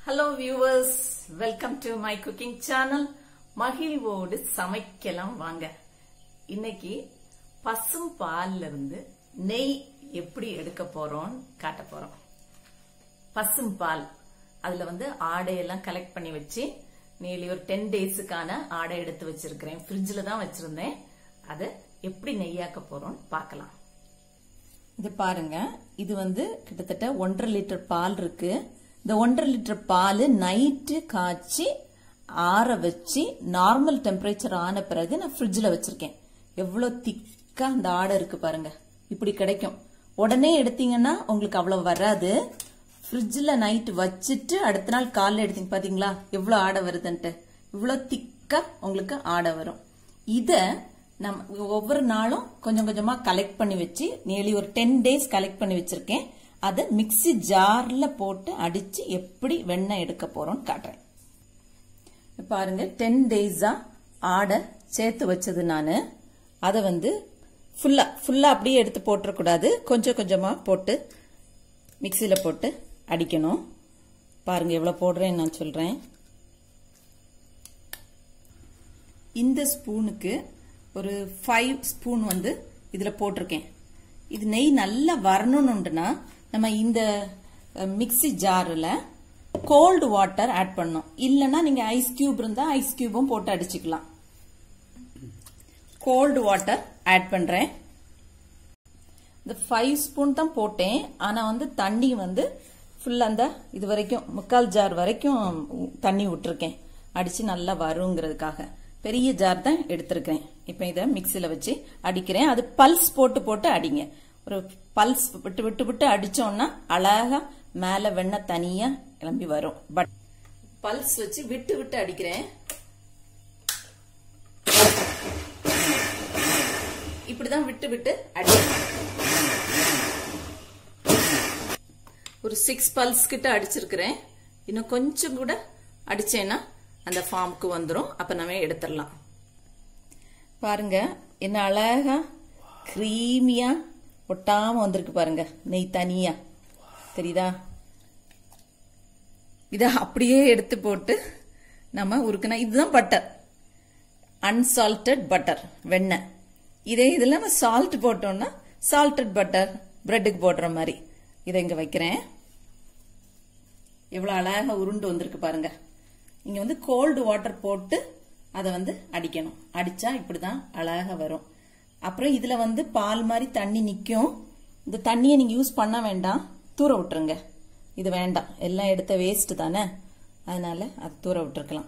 Hello viewers, welcome to my cooking channel. மகிழ்வோடு சமைக்கலாம் வாங்க. இன்னைக்கு பசும் பால்ல இருந்து நெய் எப்படி எடுக்க போறோம் காட்ட போறோம். பசும் பால் அதுல ஆடையெல்லாம் கலெக்ட் பண்ணி வச்சு nearly ஒரு 10 டேஸ்க்கான ஆடை எடுத்து வச்சிருக்கேன். ஃப்ரிட்ஜ்ல தான் வச்சிருந்தேன். அத எப்படி நெய்யாக்க போறோம் பார்க்கலாம். இது பாருங்க, இது கிட்டத்தட்ட 1.5 லிட்டர் பால் இருக்கு. இந்த 1.5 லிட்டர் பால் நைட்டு காய்ச்சி ஆற வச்சு நார்மல் டெம்பரேச்சர் ஆன பிறகு நான் ஃப்ரிட்ஜ்ல வச்சிருக்கேன். எவ்வளவு திக்கா அந்த ஆடை இருக்கு பாருங்க. இப்படி கிடைக்கும். உடனே எடுத்தீங்கன்னா உங்களுக்கு அவ்வளவு வராது. ஃப்ரிட்ஜ்ல நைட் வச்சிட்டு அடுத்த நாள் காலைல எடுத்தீங்க பாத்தீங்களா எவ்வளவு ஆடை வருதுன்ட்டு. இவ்வளவு திக்கா உங்களுக்கு ஆடை வரும். இத நம்ம ஒவ்வொரு நாளும் கொஞ்சம் கொஞ்சமா கலெக்ட் பண்ணி வச்சு nearly ஒரு 10 டேஸ் கலெக்ட் பண்ணி வச்சிருக்கேன். அத மிக்ஸி ஜார்ல போட்டு அடிச்சு எப்படி வெண்ணெய் எடுக்க போறோம்னு காட்டுறேன். பாருங்க, 10 டேஸா ஆடை சேர்த்து வச்சது நானு. அத ஃபுல்லா அப்படியே எடுத்து போட்டுற கூடாது. கொஞ்சம் கொஞ்சமா போட்டு மிக்ஸில போட்டு அடிக்கணும். பாருங்க எவ்வளவு போடுறேன்னு நான் சொல்றேன். இந்த ஸ்பூனுக்கு ஒரு 5 ஸ்பூன் இதுல போட்டிருக்கேன். இது நெய் நல்லா வரணும்னா நம்ம இந்த மிக்ஸி ஜார்ல கோல்டு வாட்டர் ஆட் பண்ணணும். இல்லனா நீங்க ஐஸ் கியூப் இருந்தா ஐஸ் கியூபும் போட்டு அடிச்சுக்கலாம். கோல்டு வாட்டர் ஆட் பண்றேன். இந்த 5 ஸ்பூன் தான் போட்டேன். ஆனா தண்ணி ஃபுல்லா அந்த இது வரைக்கும் 3/4 ஜார் வரைக்கும் தண்ணி விட்டுருக்கேன். அடிச்சு நல்லா வருங்கிறதுக்காக பெரிய ஜார் தான் எடுத்திருக்கேன். இப்ப இத மிக்ஸில வச்சு அடிக்கிறேன். அது பல்ஸ் போட்டு போட்டு அடிங்க. ஒரு பல்ஸ் விட்டு விட்டு விட்டு அடிச்சோம்னா அழகா மேல வெண்ணெய் தனியா கிளம்பி வரும். பட் பல்ஸ் வச்சு விட்டு விட்டு அடிக்கிறேன். இப்படிதான் விட்டு விட்டு அடி. ஒரு 6 பல்ஸ் கிட்ட அடிச்சிருக்கிறேன். இன்னும் கொஞ்சம் கூட அடிச்சேன்னா அந்த ஃபார்முக்கு வந்துரும். அப்ப நம்ம எடுத்துடலாம். பாருங்க என்ன அழகா கிரீமியா ஒட்டாம வந்திருக்கு பாருங்க. நெய் தனியா தெரியுதா? இத அப்படியே எடுத்து போட்டு நம்ம உருக்குனா இதுதான் பட்டர், அன்சால்டட் பட்டர் வெண்ணெய். இதே இதுல நம்ம சால்ட் போட்டோம்னா சால்டட் பட்டர் பிரெட்டுக்கு போடுற மாதிரி. இதை இங்க வைக்கிறேன். எவ்வளவு அழகா உருண்டு வந்திருக்கு பாருங்க. இங்க கோல்டு வாட்டர் போட்டு அதை அடிக்கணும். அடிச்சா இப்படிதான் அழகா வரும். அப்புறம் இதுல பால் மாதிரி தண்ணி நிக்கும். இந்த தண்ணியை நீங்க யூஸ் பண்ண வேண்டாம், தூர விட்டுருங்க. இது வேண்டாம், எல்லாம் எடுத்த வேஸ்ட் தானே, அதனால அது தூர விட்டுருக்கலாம்.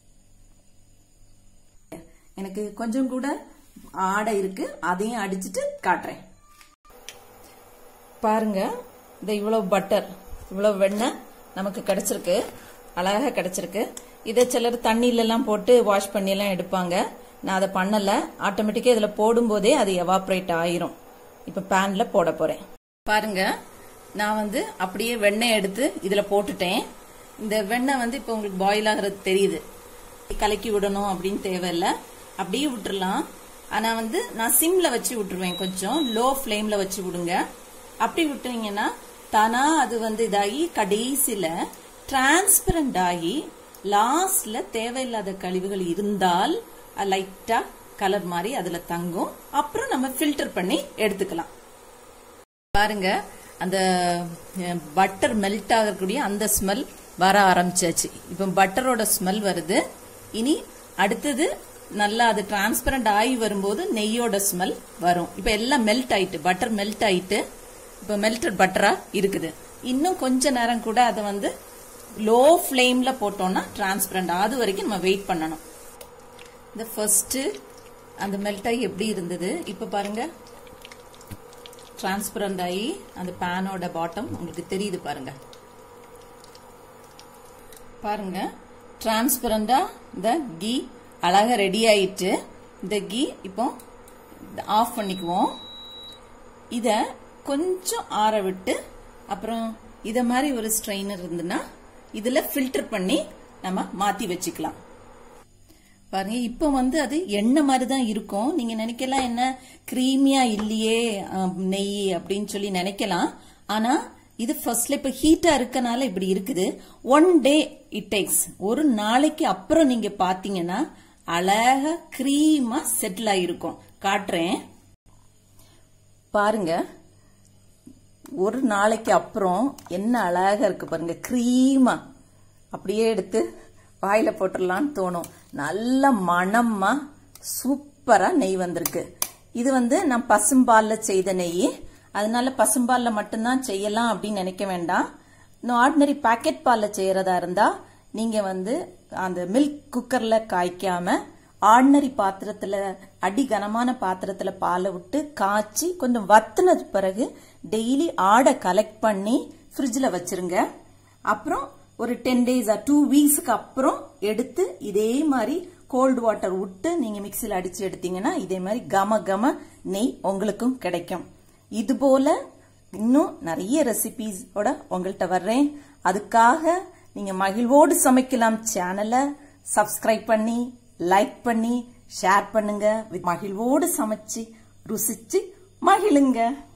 எனக்கு கொஞ்சம் கூட ஆடை இருக்கு, அதையும் அடிச்சுட்டு காட்டுறேன். பாருங்க, இந்த இவ்வளவு பட்டர் இவ்வளவு வெண்ணெய் நமக்கு கிடைச்சிருக்கு. அழகா கிடைச்சிருக்கு. இதை சிலர் தண்ணியில எல்லாம் போட்டு வாஷ் பண்ணி எல்லாம் எடுப்பாங்க. நான் அதை பண்ணல. ஆட்டோமேட்டிக்கா இதுல போடும் போதே அது எவாப்ரேட் ஆயிரும். இப்ப பேன்ல போட போறேன். பாருங்க, நான் அப்படியே வெண்ணெய் எடுத்து இதுல போட்டுட்டேன். இந்த வெண்ணெய் இப்ப உங்களுக்கு பாயில் ஆகிறது தெரியுது. கலக்கி விடணும் அப்படின்னு தேவையில்ல, அப்படியே விட்டுறலாம். ஆனா நான் சிம்ல வச்சு விட்டுருவேன். கொஞ்சம் லோ ஃபிளேம்ல வச்சு விடுங்க. அப்படி விட்டுறீங்கன்னா தானா அது இதாகி கடைசியில டிரான்ஸ்பரண்ட் ஆகி லாஸ்ட்ல தேவையில்லாத கழிவுகள் இருந்தால் லைட்டா கலர் மாதிரி அதுல தங்கும். அப்புறம் நம்ம ஃபில்டர் பண்ணி எடுத்துக்கலாம். பாருங்க, அந்த பட்டர் மெல்ட் ஆகக்கூடிய அந்த ஸ்மெல் வர ஆரம்பிச்சாச்சு. இப்ப பட்டரோட ஸ்மெல் வருது. இனி அடுத்தது நல்லா அது டிரான்ஸ்பரண்ட் ஆகி வரும்போது நெய்யோட ஸ்மெல் வரும். இப்ப எல்லாம் மெல்ட் ஆயிட்டு, பட்டர் மெல்ட் ஆயிட்டு இப்ப மெல்டட் பட்டரா இருக்குது. இன்னும் கொஞ்ச நேரம் கூட அதை லோ ஃபிளேம்ல போட்டோம்னா டிரான்ஸ்பரண்ட் அது வரைக்கும் நம்ம வெயிட் பண்ணணும். இந்த ஃபர்ஸ்ட் அந்த மெல்ட் ஆகி எப்படி இருந்தது, இப்ப பாருங்க டிரான்ஸ்பரண்ட் ஆகி அந்த பேனோட பாட்டம் உங்களுக்கு தெரியுது பாருங்க. பாருங்க டிரான்ஸ்பரண்டா இந்த கீ அழகா ரெடி ஆயிட்டு. இந்த கீ இப்போ ஆஃப் பண்ணிக்குவோம். இத கொஞ்சம் ஆற விட்டு அப்புறம் இத மாதிரி ஒரு ஸ்ட்ரெயினர் இருந்துன்னா இதுல ஃபில்டர் பண்ணி நம்ம மாத்தி வச்சுக்கலாம். பாருங்க, இப்ப அது எண்ணெய் மாதிரி தான் இருக்கும். நீங்க நினைக்கலாம் என்ன கிரீமியா இல்லையே நெய் அப்படின்னு சொல்லி நினைக்கலாம். ஆனா இது ஃபர்ஸ்ட்ல இப்ப ஹீட்டா இருக்கனால இப்படி இருக்குது. 1 day it takes. ஒரு நாளைக்கு அப்புறம் நீங்க பாத்தீங்கன்னா அழகா கிரீமா செட்டில் ஆயிருக்கும். காட்டுறேன் பாருங்க. ஒரு நாளைக்கு அப்புறம் என்ன அழகா இருக்கு பாருங்க, கிரீமா. அப்படியே எடுத்து வாயில போட்டுடலான்னு தோணும். நல்ல மணமா சூப்பரா நெய் வந்திருக்கு. இது நான் பசும்பால்ல செய்த நெய். அதனால பசும்பால்ல மட்டும்தான் செய்யலாம் அப்படின்னு நினைக்க வேண்டாம். ஆர்டினரி பாக்கெட் பால்ல செய்யறதா இருந்தா நீங்க அந்த மில்க் குக்கர்ல காய்க்காம ஆர்டினரி பாத்திரத்துல, அடி கனமான பாத்திரத்துல பாலை விட்டு காய்ச்சி கொஞ்சம் வத்துனது பிறகு டெய்லி ஆடை கலெக்ட் பண்ணி ஃப்ரிட்ஜ்ல வச்சிருங்க. அப்புறம் ஒரு 10 days 2 weeksக்கு அப்புறம் எடுத்து இதே மாதிரி கோல்டு வாட்டர் விட்டு நீங்க மிக்சில அடிச்சு எடுத்தீங்கன்னா இதே மாதிரி கம கம நெய் உங்களுக்கும் கிடைக்கும். இது போல இன்னும் நிறைய ரெசிபிஸோட உங்கள்கிட்ட வர்றேன். அதுக்காக நீங்க மகிழ்வோடு சமைக்கலாம் சேனலை சப்ஸ்கிரைப் பண்ணி, லைக் பண்ணி, ஷேர் பண்ணுங்க. மகிழ்வோடு சமைச்சு ருசிச்சு மகிழுங்க.